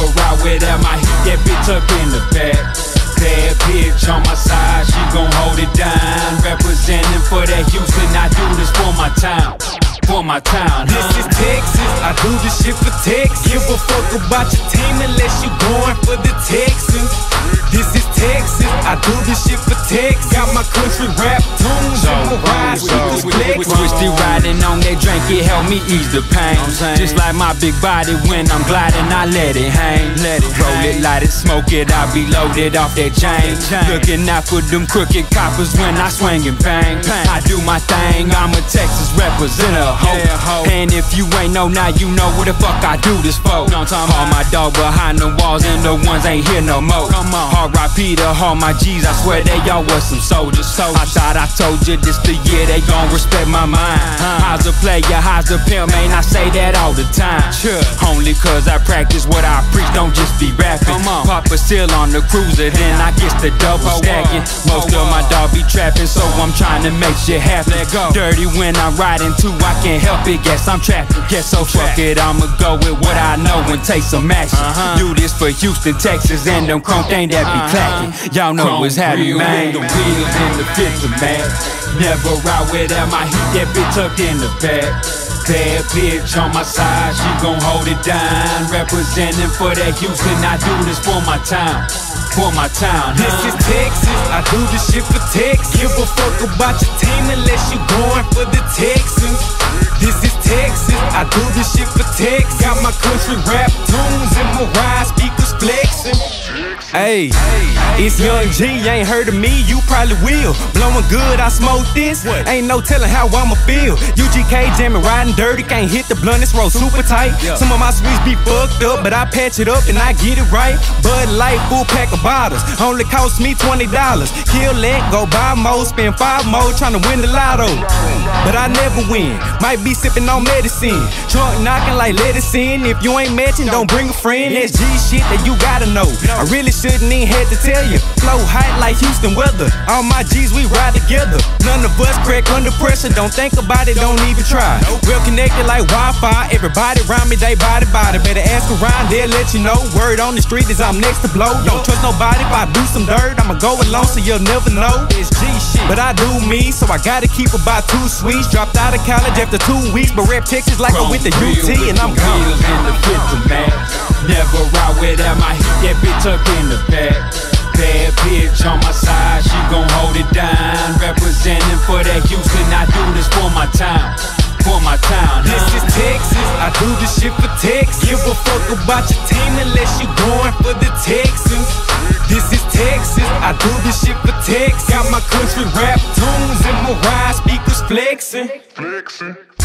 ride without my heat, that bitch up in the back. Bad bitch on my side, she gon' hold it down. Representing for that Houston, I do this for my town. For my town, This is Texas, I do this shit for Texas. Give a fuck about your team unless you going for the Texans. This is Texas, I do this shit for Texas. Got my country rap tunes and my ride speakers flexing. Twisted riding on that drink, it help me ease the pain. Just like my big body when I'm gliding, I let it hang. Roll it, light it, smoke it, I be loaded off that chain. Looking out for them crooked coppers when I swing and bang. I do my thing, I'm a Texas representative. And if you ain't know, now you know what the fuck I do this for. All my dog behind the walls and the ones ain't here no more. R.I.P. to all my G's, I swear they all was some soldiers. I thought I told you this the year they gon' respect my mind. How's a player, how's a pimp, man, I say that all the time. Only cause I practice what I preach, don't just be rapping. Pop a seal on the cruiser, then I get the double stacking. Most of my dog be trapping, so I'm trying to make shit happen. Dirty when I'm riding too, I can't help it, guess I'm trapping. Guess so fuck it, I'ma go with what I know and take some action. Do this for Houston, Texas, and them crunk thing that be clacking. Y'all know what's happening, man. The wheels in the fifth man. Never ride without my heat, that bitch tucked in the back. Bad bitch on my side, she gon' hold it down. Representing for that Houston, I do this for my town. For my town, This is Texas, I do this shit for Texas. Give a fuck about your team unless you going for the Texans. This is Texas, I do this shit for Texas. Got my country rap tunes and my ride speakers flexing. Hey, it's Young G, you ain't heard of me, you probably will. Blowing good, I smoke this, ain't no telling how I'ma feel. UGK jamming, riding dirty, can't hit the blunt, it's roll super tight. Some of my sweets be fucked up, but I patch it up and I get it right. Bud Light, full pack of bottles, only cost me $20. Kill that, go buy more, spend 5 more, tryna win the lotto. But I never win, might be sipping on medicine. Trunk knocking like let us in, if you ain't matching, don't bring a friend. That's G shit that you gotta know, I really shouldn't even had to tell you. Flow hot like Houston weather, all my G's we ride together. None of us crack under pressure, don't think about it, don't even try. Real connected like Wi-Fi, everybody around me, they body. Better ask around, they'll let you know. Word on the street is I'm next to blow. Don't trust nobody, if I do some dirt, I'ma go alone so you'll never know. It's G shit, but I do me, so I gotta keep about 2 sweets. Dropped out of college after 2 weeks, but rep Texas like I went to UT and I'm gone. Wheels in the fifth man. Never ride without my heat, that bitch up in the back. Bad bitch on my side, she gon' hold it down. Representing for that Houston, I do this for my town. For my town, This is Texas, I do this shit for Texas. Give a fuck about your team unless you going for the Texans. This is Texas, I do this shit for Texas. Got my country rap tunes and my ride speakers flexing.